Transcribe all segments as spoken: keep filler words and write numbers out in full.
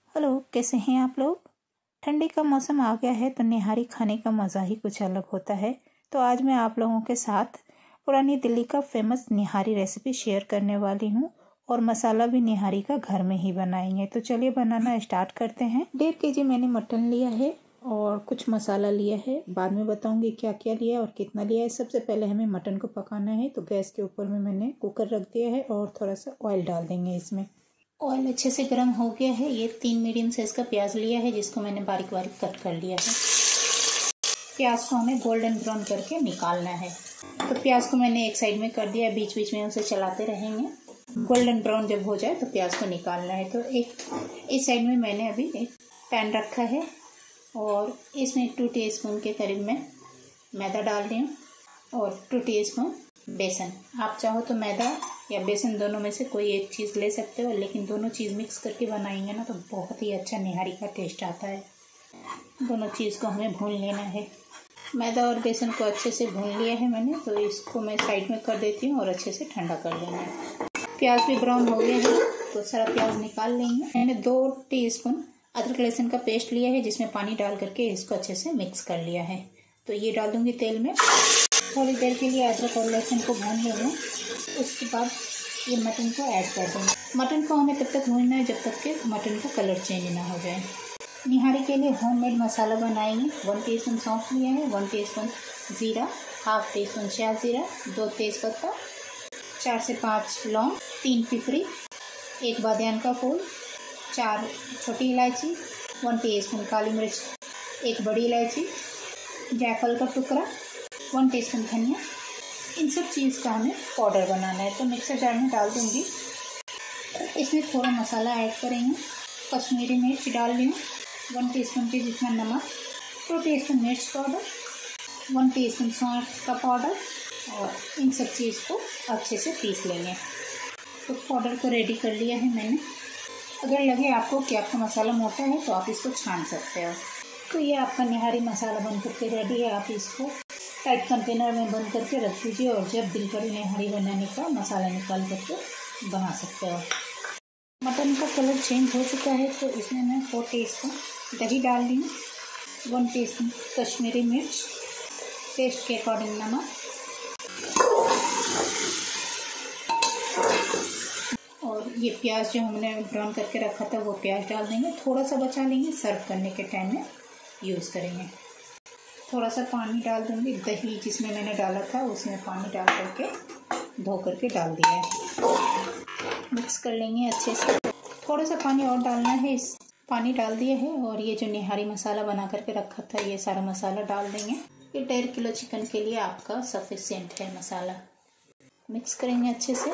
Hello, कैसे हैं आप लोग। ठंडी का मौसम आ गया है तो निहारी खाने का मज़ा ही कुछ अलग होता है। तो आज मैं आप लोगों के साथ पुरानी दिल्ली का फेमस निहारी रेसिपी शेयर करने वाली हूँ और मसाला भी निहारी का घर में ही बनाएंगे। तो चलिए बनाना स्टार्ट करते हैं। डेढ़ के जी मैंने मटन लिया है और कुछ मसाला लिया है। बाद में बताऊंगी क्या क्या लिया और कितना लिया है। सबसे पहले हमें मटन को पकाना है, तो गैस के ऊपर में मैंने कुकर रख दिया है और थोड़ा सा ऑयल डाल देंगे इसमें। ऑयल अच्छे से गर्म हो गया है। ये तीन मीडियम साइज का प्याज लिया है जिसको मैंने बारीक बारीक कट कर लिया है। प्याज को हमें गोल्डन ब्राउन करके निकालना है। तो प्याज को मैंने एक साइड में कर दिया, बीच बीच में उसे चलाते रहेंगे। गोल्डन ब्राउन जब हो जाए तो प्याज को निकालना है। तो एक इस साइड में मैंने अभी एक पैन रखा है और इसमें टू टीस्पून के करीब में मैदा डाल रही हूँ और टू टीस्पून बेसन। आप चाहो तो मैदा या बेसन दोनों में से कोई एक चीज़ ले सकते हो, लेकिन दोनों चीज़ मिक्स करके बनाएंगे ना तो बहुत ही अच्छा निहारी का टेस्ट आता है। दोनों चीज़ को हमें भून लेना है। मैदा और बेसन को अच्छे से भून लिया है मैंने, तो इसको मैं साइड में कर देती हूँ और अच्छे से ठंडा कर लेना है। प्याज भी ब्राउन हो गया है तो सारा प्याज निकाल लेंगे। मैंने दो टीस्पून अदरक लहसुन का पेस्ट लिया है जिसमें पानी डाल करके इसको अच्छे से मिक्स कर लिया है। तो ये डाल दूँगी तेल में। थोड़ी देर के लिए अदरक और लहसुन को भून लेंगे। उसके बाद ये मटन को ऐड कर देंगे। मटन को हमें तब तक भूनना है जब तक कि मटन का कलर चेंज ना हो जाए। निहारी के लिए होममेड मसाला बनाएंगे। वन टीस्पून सौंफ लिया है, वन टीस्पून जीरा, हाफ टी स्पून शाह जीरा, दो तेज़पत्ता, चार से पाँच लौंग, तीन पिपरी, एक बादियान का फूल, चार छोटी इलायची, वन टीस्पून काली मिर्च, एक बड़ी इलायची, जायफल का टुकड़ा, वन टीस्पून धनिया। इन सब चीज़ का हमें पाउडर बनाना है। तो मिक्सर जार में डाल दूँगी। इसमें थोड़ा मसाला ऐड करेंगे। कश्मीरी मिर्च डाल रही हूँ, वन टीस्पून के जितना नमक, टू टीस्पून मिर्च पाउडर, वन टीस्पून सौंफ का पाउडर और इन सब चीज़ को अच्छे से पीस लेंगे। तो पाउडर को रेडी कर लिया है मैंने। अगर लगे आपको कि आपका मसाला मोटा है तो आप इसको छान सकते हो। तो ये आपका निहारी मसाला बन करके रेडी है। आप इसको टाइट कंटेनर में बंद करके रख दीजिए और जब दिल करे निहारी बनाने का मसाला निकाल करके बना सकते हो। मटन का कलर चेंज हो चुका है तो इसमें मैं फोर टीस्पून दही डाल दी हूँ, वन टीस्पून कश्मीरी मिर्च, टेस्ट के अकॉर्डिंग नमक और ये प्याज जो हमने ब्राउन करके रखा था वो प्याज डाल देंगे। थोड़ा सा बचा लेंगे, सर्व करने के टाइम में यूज़ करेंगे। थोड़ा सा पानी डाल दूँगी। दही जिसमें मैंने डाला था उसमें पानी डाल करके धो करके डाल दिया है। मिक्स कर लेंगे अच्छे से। थोड़ा सा पानी और डालना है। इस पानी डाल दिया है और ये जो निहारी मसाला बना करके रखा था ये सारा मसाला डाल देंगे। ये डेढ़ किलो चिकन के लिए आपका सफिशिएंट है मसाला। मिक्स करेंगे अच्छे से।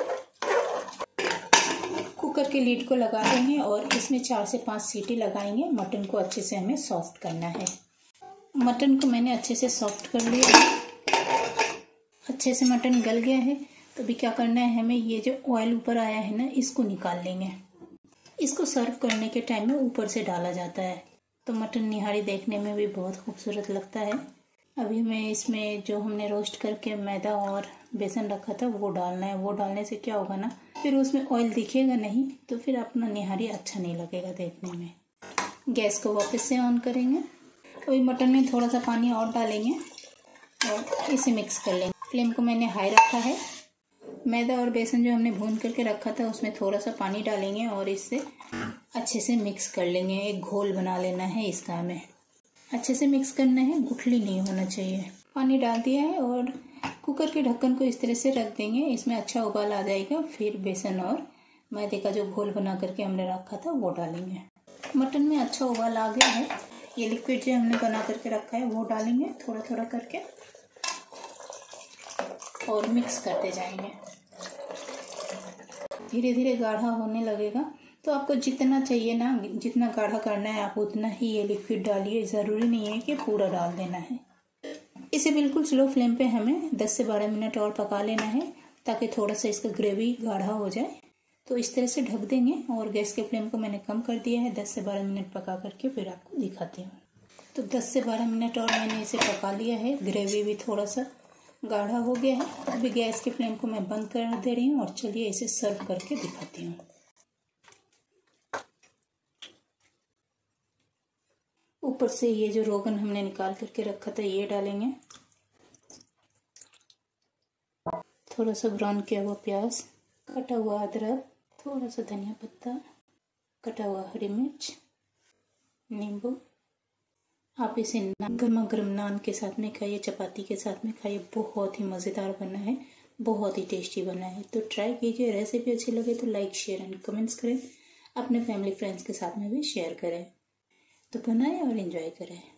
कुकर के लीड को लगा देंगे और इसमें चार से पाँच सीटी लगाएंगे। मटन को अच्छे से हमें सॉफ्ट करना है। मटन को मैंने अच्छे से सॉफ्ट कर लिया है। अच्छे से मटन गल गया है। तो अभी क्या करना है, हमें ये जो ऑयल ऊपर आया है ना इसको निकाल लेंगे। इसको सर्व करने के टाइम में ऊपर से डाला जाता है तो मटन निहारी देखने में भी बहुत खूबसूरत लगता है। अभी मैं इसमें जो हमने रोस्ट करके मैदा और बेसन रखा था वो डालना है। वो डालने से क्या होगा ना, फिर उसमें ऑयल दिखेगा नहीं तो फिर अपना निहारी अच्छा नहीं लगेगा देखने में। गैस को वापस से ऑन करेंगे। अभी मटन में थोड़ा सा पानी और डालेंगे और इसे मिक्स कर लेंगे। फ्लेम को मैंने हाई रखा है। मैदा और बेसन जो हमने भून करके रखा था उसमें थोड़ा सा पानी डालेंगे और इससे अच्छे से मिक्स कर लेंगे। एक घोल बना लेना है इसका। हमें अच्छे से मिक्स करना है, गुठली नहीं होना चाहिए। पानी डाल दिया है और कुकर के ढक्कन को इस तरह से रख देंगे। इसमें अच्छा उबाल आ जाएगा। फिर बेसन और मैदे का जो घोल बना करके हमने रखा था वो डालेंगे। मटन में अच्छा उबाल आ गया है। ये लिक्विड जो हमने बना करके रखा है वो डालेंगे थोड़ा थोड़ा करके और मिक्स करते जाएंगे। धीरे धीरे गाढ़ा होने लगेगा। तो आपको जितना चाहिए ना, जितना गाढ़ा करना है आप उतना ही ये लिक्विड डालिए। ज़रूरी नहीं है कि पूरा डाल देना है। इसे बिल्कुल स्लो फ्लेम पे हमें दस से बारह मिनट और पका लेना है ताकि थोड़ा सा इसका ग्रेवी गाढ़ा हो जाए। तो इस तरह से ढक देंगे और गैस के फ्लेम को मैंने कम कर दिया है। दस से बारह मिनट पका करके फिर आपको दिखाती हूँ। तो दस से बारह मिनट और मैंने इसे पका लिया है। ग्रेवी भी थोड़ा सा गाढ़ा हो गया है। अभी गैस के फ्लेम को मैं बंद कर दे रही हूँ और चलिए इसे सर्व करके दिखाती हूँ। ऊपर से ये जो रोगन हमने निकाल करके रखा था ये डालेंगे, थोड़ा सा ब्राउन किया हुआ प्याज, कटा हुआ अदरक, थोड़ा सा धनिया पत्ता, कटा हुआ हरी मिर्च, नींबू। आप इसे गर्मा गर्म नान के साथ में खाइए, चपाती के साथ में खाइए, बहुत ही मज़ेदार बना है, बहुत ही टेस्टी बना है। तो ट्राई कीजिए। रेसिपी अच्छी लगे तो लाइक शेयर एंड कमेंट्स करें, अपने फैमिली फ्रेंड्स के साथ में भी शेयर करें। तो बनाएं और एंजॉय करें।